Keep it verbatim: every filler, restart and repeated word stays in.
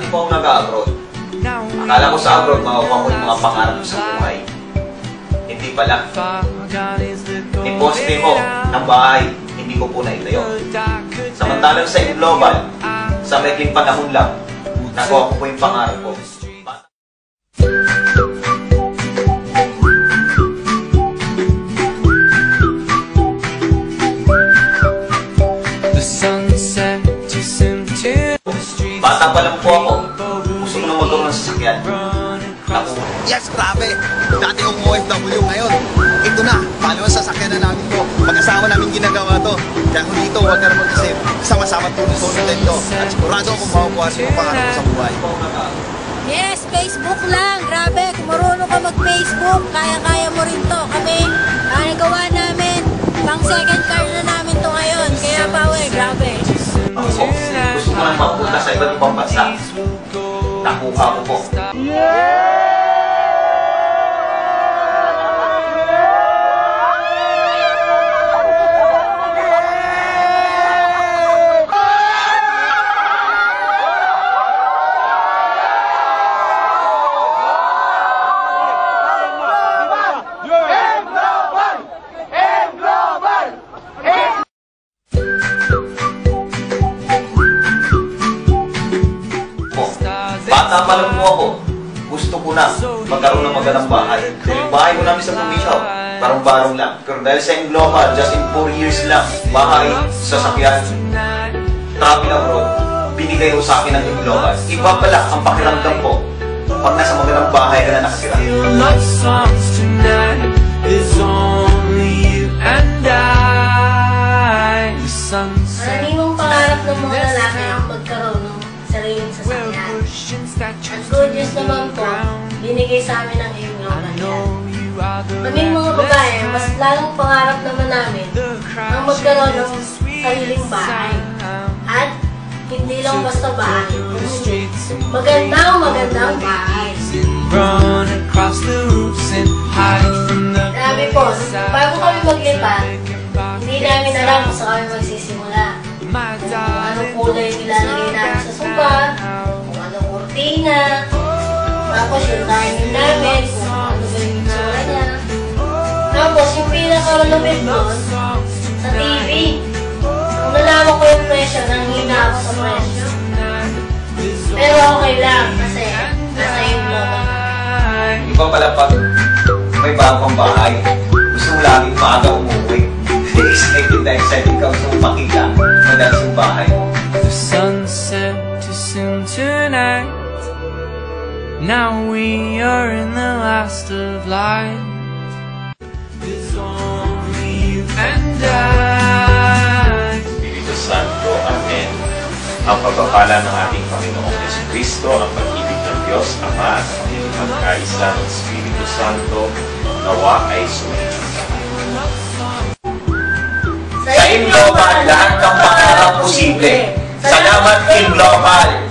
hindi po ako nag-abroad. Akala ko sa abroad, makukuha ko yung mga pangarap ko sa buhay. Hindi pala. Iposte ko ng bahay, hindi ko po naitayo. Samantalang sa global, sa maikling panahon lang, nakuha ko po yung pangarap ko. Bata pa lang po ako, gusto ko na magkaroon ng sasakyan. Naku. Yes, grabe! Dati yung O F W ngayon. Ito na, paano ang sasakyan na namin to? Mag-asawa namin ginagawa to. Kaya kung dito, huwag ka naman kasi sama-sama tulong-tulong to. At sigurado akong makukuha sa pangarap ko sa buhay. Yes, Facebook lang. Grabe, kung marunong ka mag-Facebook, kaya-kaya mo rin to. Kami, ang nagawa namin, pang second car na namin to ngayon. Kaya Pawe, grabe. Ako po, gusto ko lang mapunta sa iba't ibang bansa. Nakuha ko po. Bata pa lang po ako, gusto ko na magkaroon ng magandang bahay. Dahil bahay ko namin sa probinsya, parang-barong lang. Pero dahil sa global, just in four years lang, bahay, sasakyan, travel abroad, binigay ko sa akin ng global. Iba pala ang pakiramdam ko pag nasa magandang bahay ka na nakasira. Maraming pangarap ng mga lalaki ang magkaroon ng sariling sasakyan. Ang good news naman po, binigay sa amin ng global yan. Kaming mga babae, mas lalong pangarap naman namin ang magkaroon ng sariling bahay. At hindi lang basta bahay, kundi magandang magandang bahay. Grabe po, bago kami maglipat, hindi namin alam kung saan kami magsisimula. Kung anong kulay nilalagay namin sa sofa, kung anong kurtina, tapos yung dining namin, kung ano ba yung itsura niya. Tapos yung pinaka-malupit doon, sa T V. Kung nalaman ko yung presyo, nanghina ako sa presyo. Pero okay lang, kasi nasa yung global. Iba pala pag may bagong bahay, gusto mo laging maaga umuwi. Excited na excited ka, gusto mo makita madalas yung bahay mo. The sunset too soon tonight. Now we are in the last of light. There's only you and I. Espiritu Santo, Amen. Ang pagpapala ng ating Panginoong Jesucristo, ang pag-ibig ng Diyos Ama at ang pagkaisa ng Espiritu Santo, nawa ay sumainyo. Sa Inglobal, lahat ng pangarap posible. Salamat Inglobal!